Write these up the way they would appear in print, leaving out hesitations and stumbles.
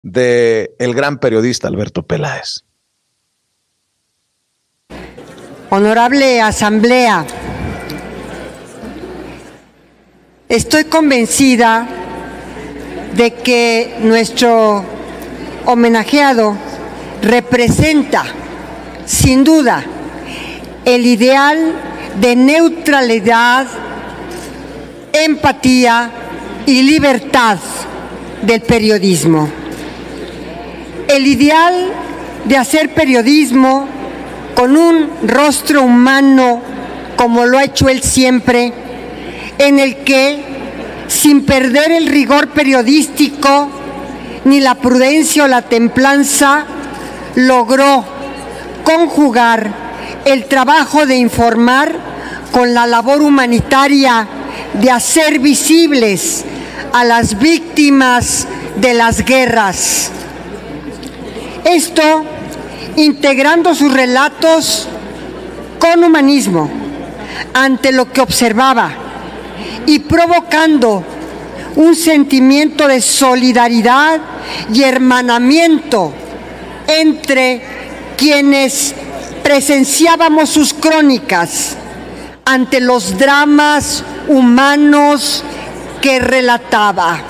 de el gran periodista Alberto Peláez. Honorable Asamblea, estoy convencida de que nuestro homenajeado representa, sin duda, el ideal de neutralidad, empatía y libertad del periodismo. El ideal de hacer periodismo con un rostro humano, como lo ha hecho él siempre, en el que, sin perder el rigor periodístico, ni la prudencia o la templanza, logró conjugar el trabajo de informar con la labor humanitaria de hacer visibles a las víctimas de las guerras. Esto integrando sus relatos con humanismo ante lo que observaba y provocando un sentimiento de solidaridad y hermanamiento entre quienes presenciábamos sus crónicas ante los dramas humanos que relataba.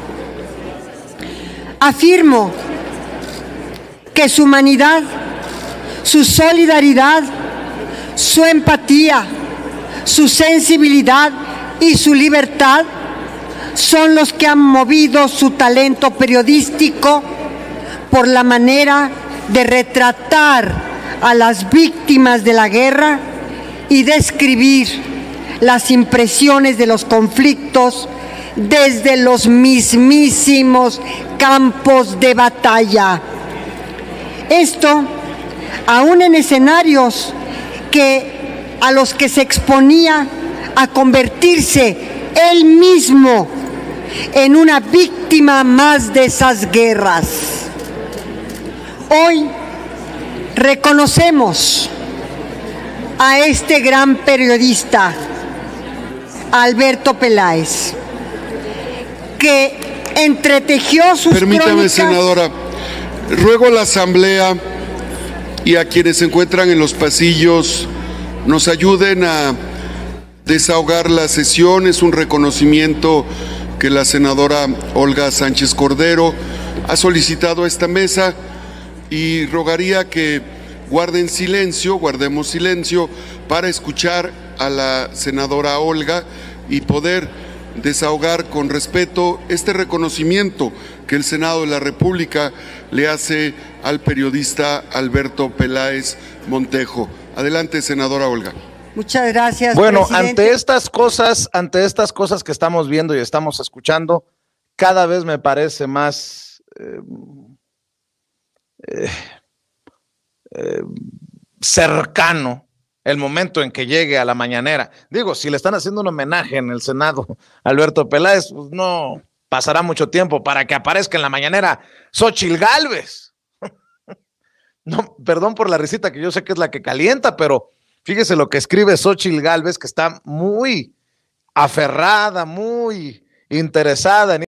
Afirmo que su humanidad, su solidaridad, su empatía, su sensibilidad y su libertad son los que han movido su talento periodístico por la manera de retratar a las víctimas de la guerra y describir las impresiones de los conflictos desde los mismísimos campos de batalla. Esto, aún en escenarios a los que se exponía a convertirse él mismo en una víctima más de esas guerras. Hoy reconocemos a este gran periodista, Alberto Peláez, que entretejió sus Permítame, crónicas. senadora, ruego a la Asamblea y a quienes se encuentran en los pasillos nos ayuden a desahogar la sesión. Es un reconocimiento que la senadora Olga Sánchez Cordero ha solicitado a esta mesa y rogaría que guardemos silencio para escuchar a la senadora Olga y poder desahogar con respeto este reconocimiento que el Senado de la República le hace al periodista Alberto Peláez Montejo. Adelante, senadora Olga. Muchas gracias, Bueno, presidente. ante estas cosas que estamos viendo y estamos escuchando, cada vez me parece más cercano el momento en que llegue a la mañanera. Digo, si le están haciendo un homenaje en el Senado a Alberto Peláez, pues no pasará mucho tiempo para que aparezca en la mañanera Xóchitl Gálvez. No, perdón por la risita, que yo sé que es la que calienta, pero fíjese lo que escribe Xóchitl Gálvez, que está muy aferrada, muy interesada en